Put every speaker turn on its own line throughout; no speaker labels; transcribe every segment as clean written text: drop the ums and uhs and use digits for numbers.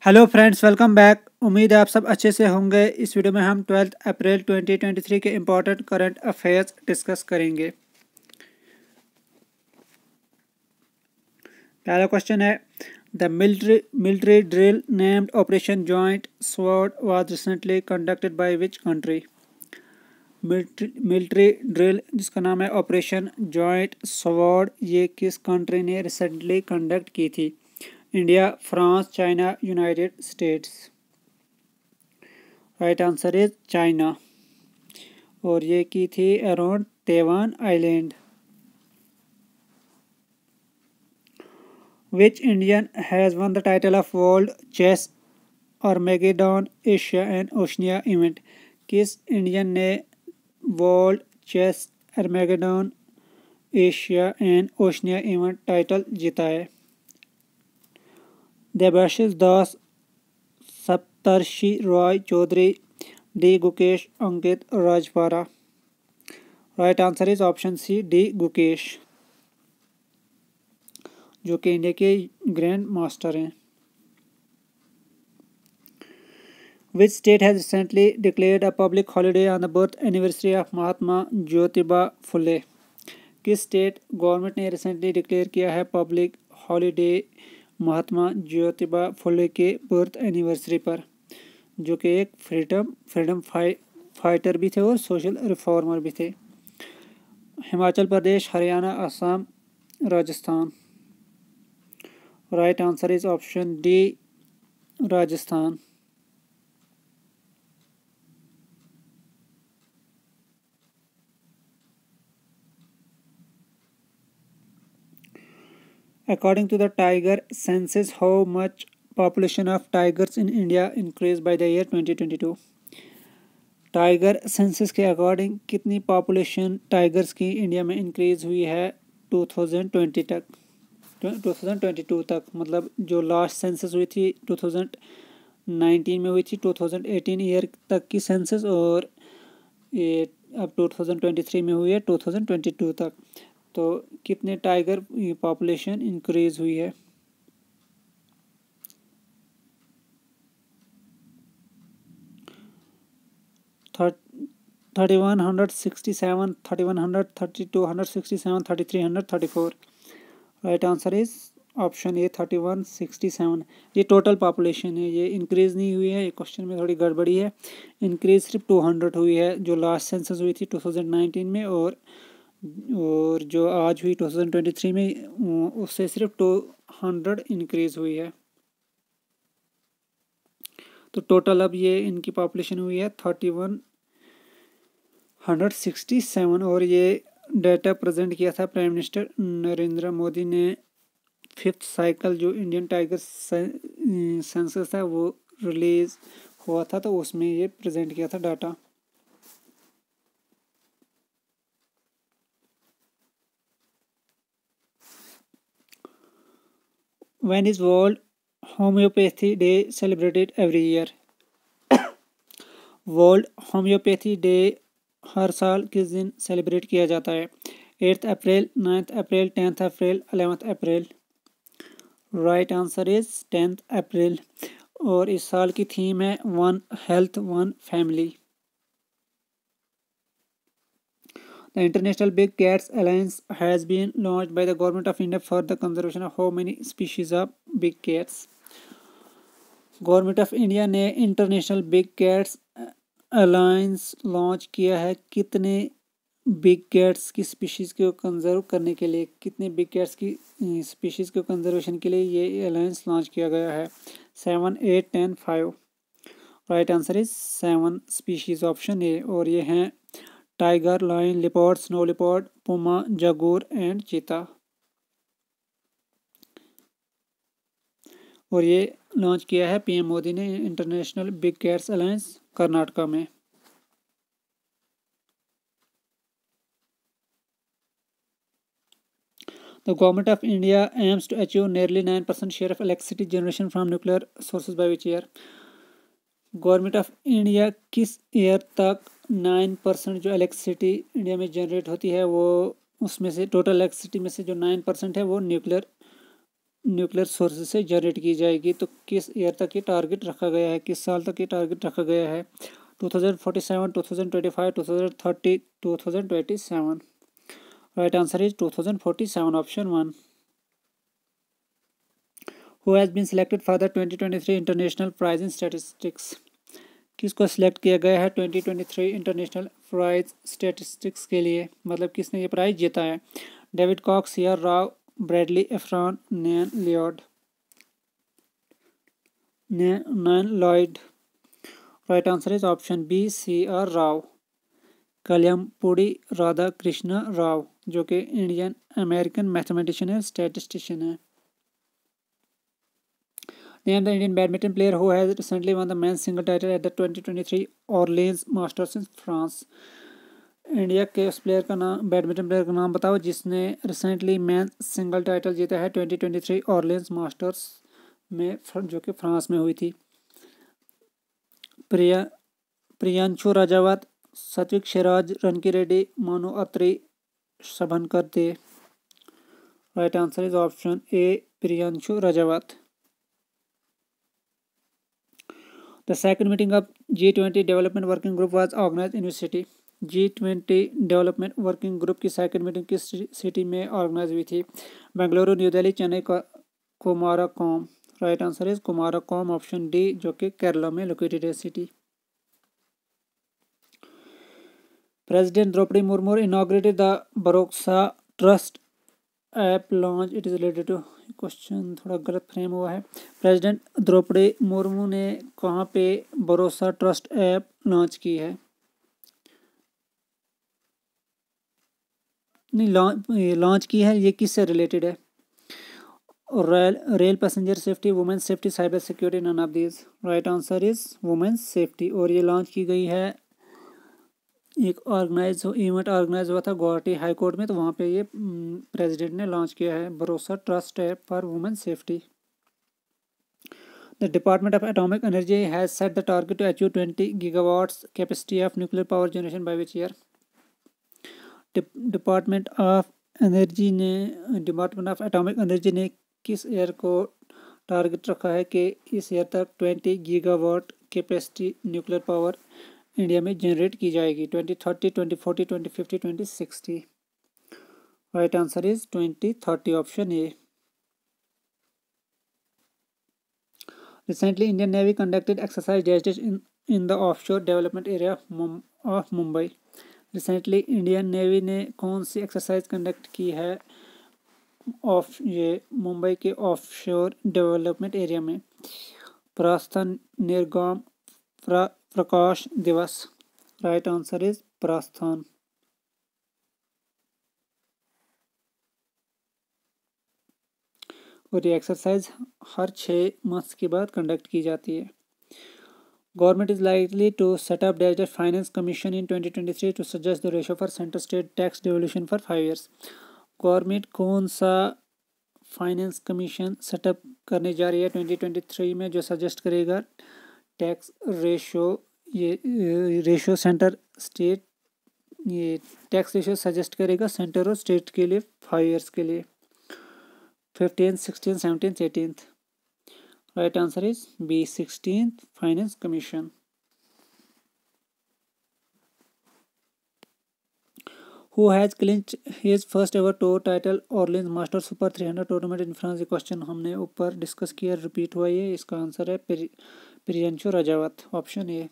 Hello friends, welcome back. उम्मीद है आप सब अच्छे से होंगे। इस वीडियो में हम 12 अप्रैल 2023 के इम्पोर्टेंट करंट अफेयर्स डिस्कस करेंगे। पहला क्वेश्चन है, the military drill named operation joint sword was recently conducted by which country. Military drill जिसका नाम है ऑपरेशन जॉइंट स्वॉर्ड, ये किस कंट्री ने रिसेंटली कंडक्ट की थी? India, France, China, United States. Right answer is China, और ये की थी around Taiwan island. Which Indian has won the title of world chess Armageddon Asia and Oceania event. किस इंडियन ने world chess Armageddon Asia and Oceania event title जीता है? Debashish Das, Saptarshi Roy Chowdhury, D Gukesh, Ankit Rajpara. Right answer is option C, D Gukesh, जो कि India के grand master हैं। Which state has recently declared a public holiday on the birth anniversary of Mahatma Jyotiba Phule? किस state government ने recently declare किया है पब्लिक हॉलीडे महात्मा ज्योतिबा फुले के बर्थ एनिवर्सरी पर, जो कि एक फ्रीडम फाइटर भी थे और सोशल रिफॉर्मर भी थे? Himachal Pradesh, Haryana, Assam, Rajasthan. Right answer is option D, Rajasthan. According to the tiger census, how much population of tigers in India increased by the year 2022? Tiger census के अकॉर्डिंग कितनी पॉपुलेशन टाइगर्स की इंडिया में increase हुई है 2020 तक, 2022 तक? मतलब जो लास्ट सेंसस हुई थी 2019 में हुई थी, 2018 ईयर तक की सेंसस, और ये अब 2023 में हुई है 2022 तक। तो कितने टाइगर पॉपुलेशन इंक्रीज हुई है? Thirty 3167, 3100, 3267, 3300, 34। Right answer is option A, 3167। ये टोटल पॉपुलेशन है, ये इंक्रीज नहीं हुई है। ये क्वेश्चन में थोड़ी गड़बड़ी है। इंक्रीज सिर्फ 200 हुई है जो लास्ट सेंसस हुई थी 2019 में, और जो आज हुई 2023 में उससे सिर्फ 200 इंक्रीज हुई है। तो टोटल अब ये इनकी पॉपुलेशन हुई है 3167, और ये डाटा प्रेजेंट किया था प्राइम मिनिस्टर नरेंद्र मोदी ने। 5th साइकिल जो इंडियन टाइगर सेंसस था वो रिलीज हुआ था, तो उसमें ये प्रेजेंट किया था data. When is World Homeopathy Day celebrated every year? World homeopathy day हर साल किस दिन सेलिब्रेट किया जाता है? 8 April, 9 April, 10 April, 11 April. Right answer is 10 April, और इस साल की थीम है one health one family. The International Big Cats Alliance has been launched by the Government of India for the conservation of how many species of big cats? Government of India ने international big cats alliance launch किया है। कितने big cats की species को conserve करने के लिए, कितने बिग कैट्स की स्पीशीज़ को कंजर्वेशन के लिए ये अलायंस लॉन्च किया गया है? 7, 8, 10, 5। Right answer is 7 species, option A, और ये हैं tiger, lion, leopard, snow leopard, puma, jaguar and चीता। और ये लॉन्च किया है पीएम मोदी ने international big cats alliance Karnataka में। The government of India aims to achieve nearly 9% share of electricity generation from nuclear sources by which year? Government of India किस year तक 9% जो इलेक्ट्रिसिटी इंडिया में जनरेट होती है वो, उसमें से टोटल इलेक्ट्रिसिटी में से जो 9% है वो न्यूक्लियर न्यूक्लियर सोर्स से जनरेट की जाएगी। तो किस ईयर तक ये टारगेट रखा गया है, किस साल तक ये टारगेट रखा गया है? 2047, 2025, 2030, 2027। Right answer is 2047, option 1। Who has been selected for the 2023 international prize in statistics? किसको सिलेक्ट किया गया है 2023 इंटरनेशनल प्राइज स्टैटिस्टिक्स के लिए, मतलब किसने ये प्राइज जीता है? David Cox, CR Rao, Bradley Efron, Nan Lloyd. Right answer is option B, CR Rao, Kalyampudi Radha Krishna Rao, जो कि इंडियन अमेरिकन मैथमेटिशियन है, स्टैटिस्टिशियन है। Name the Indian badminton player who has recently won the men's single title at the 2023 Orleans Masters in France. India के उस player का नाम, badminton player का नाम बताओ जिसने रिसेंटली मैन सिंगल टाइटल जीता है 2023 ऑरलेंस मास्टर्स में, जो कि फ्रांस में हुई थी। प्रियांशु राजावत, सात्विक Siraj, Rankireddy, Manu Attri, Subhankar Dey. Right answer is option A, Priyanshu Rajawat. The second meeting of G20 Development Working Group was organized in which city? G20 development working group की सेकंड मीटिंग किस सिटी में ऑर्गेनाइज हुई थी? Bengaluru, new Delhi, Chennai, Kumarakom. Right answer is Kumarakom, option D, जो कि केरला में located है city. President Droupadi Murmu inaugurated the Bharosa trust app launch, it is related to, question थोड़ा गलत फ्रेम हुआ है। प्रेसिडेंट द्रौपदी मुर्मू ने कहाँ पे भरोसा ट्रस्ट ऐप लॉन्च की है? नहीं, लॉन्च की है, ये किससे रिलेटेड है? Rail passenger safety, women's safety, cyber security, none of these. Right answer is women's safety. और ये लॉन्च की गई है, एक इवेंट ऑर्गेनाइज हुआ था गुवाहाटी हाई कोर्ट में, तो वहाँ पे ये प्रेसिडेंट ने लॉन्च किया है Bharosa trust app for women safety. The Department of Atomic Energy has set the target to achieve 20 gigawatts capacity of nuclear power generation by which year? Department of atomic energy ने किस year को target रखा है कि इस year तक 20 gigawatt capacity nuclear power India में generate की जाएगी? 2030, 2040, 2050, 2060। Right answer is 2030, option A. Recently, Indian Navy conducted exercise dash in the offshore development area of Mumbai. Recently Indian navy ने कौन सी एक्सरसाइज कंडक्ट की है ये मुंबई के ऑफशोर डेवलपमेंट एरिया में? प्रस्थान, निर्गम, प्रकाश दिवस। राइट आंसर इज प्रस्थान। और ये एक्सरसाइज हर 6 मंथ्स के बाद कंडक्ट की जाती है। Government is likely to set up Digital Finance Commission in 2023 to suggest the ratio for central state tax devolution for 5 years. Government कौन सा फाइनेंस कमीशन सेटअप करने जा रही है 2023 में, जो सजेस्ट करेगा टैक्स रेशो, ये रेशो सेंटर स्टेट, ये टैक्स रेशो सजेस्ट करेगा सेंटर और स्टेट के लिए 5 ईयर्स के लिए, 15, 16, 17, 18। Right answer is B, 16th Finance Commission. Who has clinched his first ever tour title Orleans Masters Super 300 tournament in France? ये question हमने ऊपर डिस्कस किया, रिपीट हुआ ये, इसका आंसर है Priyanshu Rajawat, option A.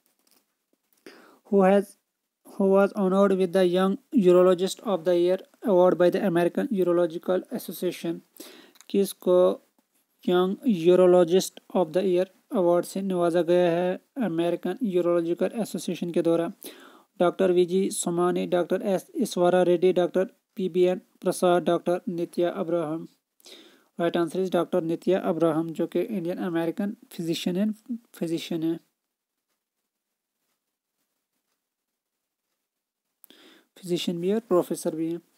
Who was honored with the Young Urologist of the Year award by the American Urological Association? किसको young urologist of the year award से नवाजा गया है अमेरिकन यूरोलॉजिकल एसोसिएशन के द्वारा? Doctor VG Somani, doctor S Eswara Reddy, doctor PBN Prasad, doctor Nithya Abraham. Right answer is doctor Nithya Abraham, जो कि Indian American physician है। फिजिशियन भी है और प्रोफेसर भी है।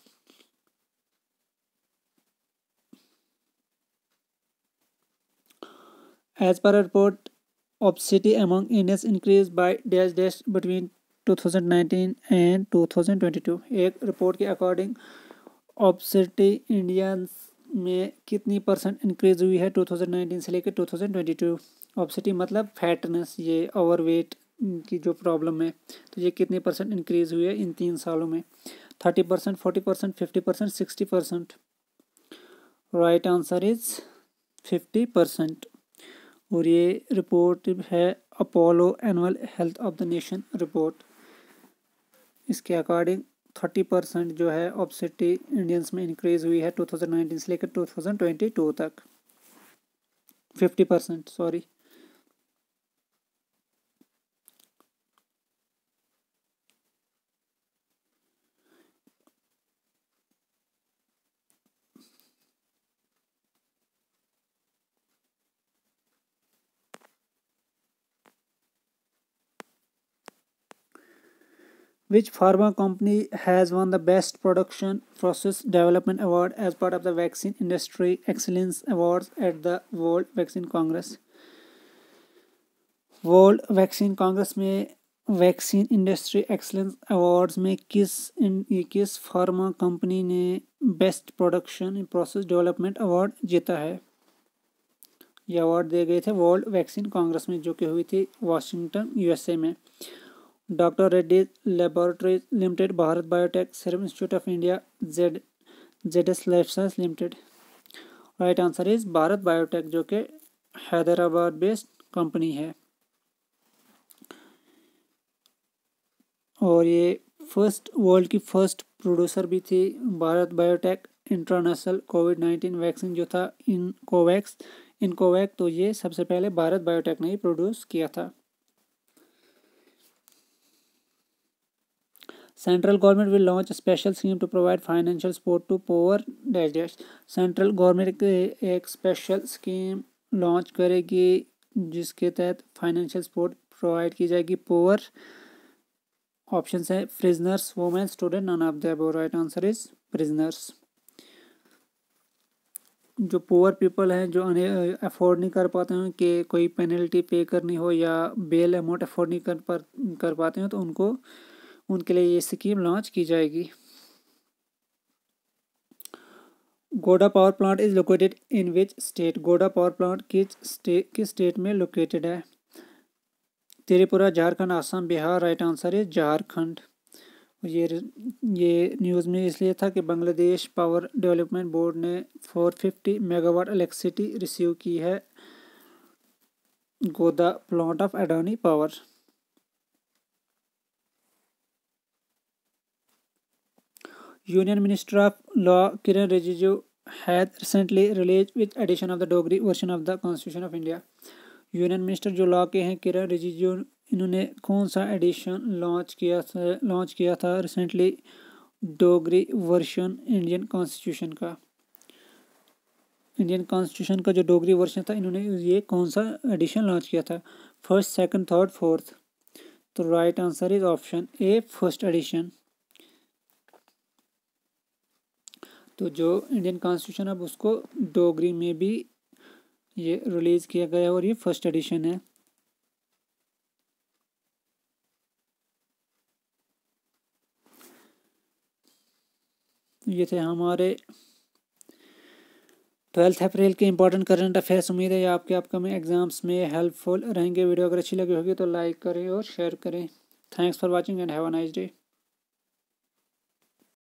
As per a report, obesity among Indians increased by dash between 2019 and 2022. एक रिपोर्ट के अकॉर्डिंग obesity इंडियंस में कितनी % इंक्रीज हुई है 2019 से लेकर 2022। ओबेसिटी मतलब फैटनेस, ये ओवरवेट की जो प्रॉब्लम है, तो ये कितनी % इंक्रीज हुई है इन 3 सालों में? 30%, 40%, 50%, 60%। Right answer is 50%। और ये रिपोर्ट है Apollo annual health of the nation report. इसके अकॉर्डिंग 30% जो है ओबेसिटी इंडियंस में इंक्रीज हुई है 2019 से लेकर 2022 तक। 50%, sorry. Which pharma company has won the Best Production Process Development Award as part of the Vaccine Industry Excellence Awards at the World Vaccine Congress? World vaccine congress में vaccine industry excellence awards में किस pharma company ने best production process development award जीता है? ये award दिए गए थे वर्ल्ड वैक्सीन कांग्रेस में, जो कि हुई थी वाशिंगटन, यूएसए में। Doctor Reddy laboratories limited, Bharat biotech, serum institute of India, Zydus life science limited. Right answer is Bharat biotech, जो कि हैदराबाद बेस्ड कंपनी है। और ये वर्ल्ड की फर्स्ट प्रोड्यूसर भी थी भारत बायोटेक। इंटरनेशनल कोविड-19 वैक्सीन जो था इनकोवैक्स, तो ये सबसे पहले भारत बायोटेक ने ही प्रोड्यूस किया था। Central government will launch special scheme to provide financial support to poor dash. Central government एक स्पेशल स्कीम लॉन्च करेगी जिसके तहत फाइनेंशियल सपोर्ट प्रोवाइड की जाएगी पुअर। ऑप्शन है prisoners, women, student, none of the above. Right answer is prisoners. जो poor people हैं, जो अफोर्ड नहीं कर पाते हैं कि कोई पेनल्टी पे करनी हो या बेल अमाउंट अफोर्ड नहीं कर पाते हैं, तो उनके लिए ये स्कीम लॉन्च की जाएगी। Godda power plant is located in which state? Godda power plant किस स्टेट में लोकेटेड है? त्रिपुरा, झारखंड, असम, बिहार। राइट आंसर है झारखंड। ये न्यूज़ में इसलिए था कि बांग्लादेश पावर डेवलपमेंट बोर्ड ने 450 मेगावाट इलेक्ट्रिसिटी रिसीव की है Godda plant of Adani power. Union minister of law Kiran Rijiju had recently release which edition of the Dogri version of the constitution of India. Union minister जो लॉ के हैं किरण रिजिजू, इन्होंने कौन सा एडिशन लॉन्च किया था recently Dogri version Indian constitution का? इंडियन कॉन्स्टिट्यूशन का जो डोगरी वर्जन था, इन्होंने ये कौन सा एडिशन लॉन्च किया था? First, second, third, fourth? तो right answer is option A, first edition. तो जो इंडियन कॉन्स्टिट्यूशन अब उसको डोगरी में भी ये रिलीज किया गया और ये फर्स्ट एडिशन है। ये थे हमारे 12 अप्रैल के इंपॉर्टेंट करंट अफेयर्स। उम्मीद है ये आपके अपकमिंग एग्जाम्स में हेल्पफुल रहेंगे। वीडियो अगर अच्छी लगी होगी तो लाइक करें और शेयर करें। Thanks for watching and have a nice day.